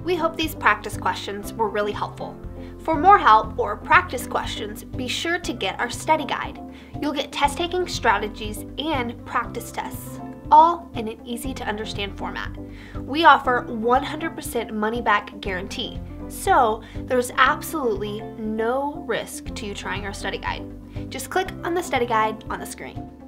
We hope these practice questions were really helpful. For more help or practice questions, be sure to get our study guide. You'll get test-taking strategies and practice tests, all in an easy-to-understand format. We offer 100% money-back guarantee, so there's absolutely no risk to you trying our study guide. Just click on the study guide on the screen.